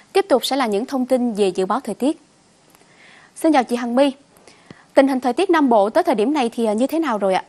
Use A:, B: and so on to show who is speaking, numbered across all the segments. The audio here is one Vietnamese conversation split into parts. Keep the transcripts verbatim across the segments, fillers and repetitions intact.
A: Tiếp tục sẽ là những thông tin về dự báo thời tiết. Xin chào chị Hằng My. Tình hình thời tiết Nam Bộ tới thời điểm này thì như thế nào rồi ạ?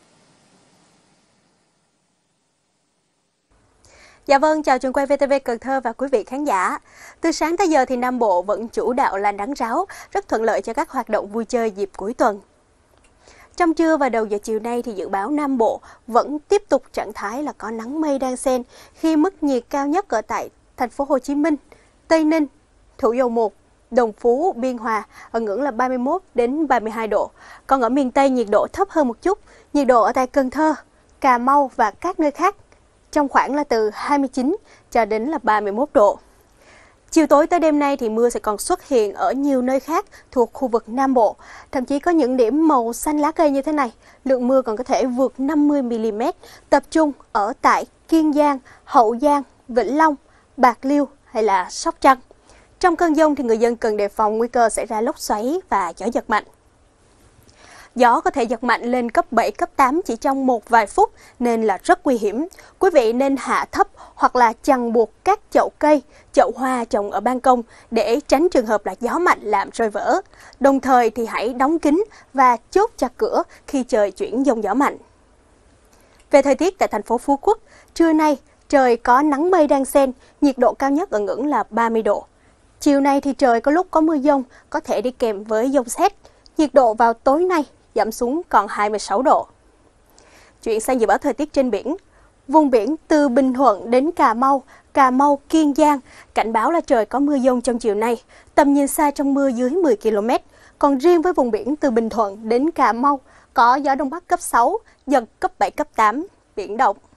B: Dạ vâng, chào trường quay vê tê vê Cần Thơ và quý vị khán giả. Từ sáng tới giờ thì Nam Bộ vẫn chủ đạo là nắng ráo, rất thuận lợi cho các hoạt động vui chơi dịp cuối tuần. Trong trưa và đầu giờ chiều nay thì dự báo Nam Bộ vẫn tiếp tục trạng thái là có nắng mây đan xen khi mức nhiệt cao nhất ở tại thành phố Hồ Chí Minh, Tây Ninh, Thủ Dầu Một, Đồng Phú, Biên Hòa ở ngưỡng là ba mươi mốt đến ba mươi hai độ. Còn ở miền Tây nhiệt độ thấp hơn một chút, nhiệt độ ở tại Cần Thơ, Cà Mau và các nơi khác trong khoảng là từ hai mươi chín cho đến là ba mươi mốt độ. Chiều tối tới đêm nay thì mưa sẽ còn xuất hiện ở nhiều nơi khác thuộc khu vực Nam Bộ. Thậm chí có những điểm màu xanh lá cây như thế này, lượng mưa còn có thể vượt năm mươi mi li mét, tập trung ở tại Kiên Giang, Hậu Giang, Vĩnh Long, Bạc Liêu hay là Sóc Trăng. Trong cơn dông thì người dân cần đề phòng nguy cơ xảy ra lốc xoáy và gió giật mạnh. Gió có thể giật mạnh lên cấp bảy, cấp tám chỉ trong một vài phút nên là rất nguy hiểm. Quý vị nên hạ thấp hoặc là chằng buộc các chậu cây, chậu hoa trồng ở ban công để tránh trường hợp là gió mạnh làm rơi vỡ. Đồng thời thì hãy đóng kín và chốt chặt cửa khi trời chuyển dông gió mạnh. Về thời tiết tại thành phố Phú Quốc, trưa nay trời có nắng mây đan xen, nhiệt độ cao nhất ở ngưỡng là ba mươi độ. Chiều nay thì trời có lúc có mưa dông, có thể đi kèm với dông sét. Nhiệt độ vào tối nay giảm xuống còn hai mươi sáu độ. Chuyển sang dự báo thời tiết trên biển. Vùng biển từ Bình Thuận đến Cà Mau, Cà Mau, Kiên Giang, cảnh báo là trời có mưa dông trong chiều nay, tầm nhìn xa trong mưa dưới mười ki lô mét. Còn riêng với vùng biển từ Bình Thuận đến Cà Mau, có gió Đông Bắc cấp sáu, giật cấp bảy, cấp tám, biển động.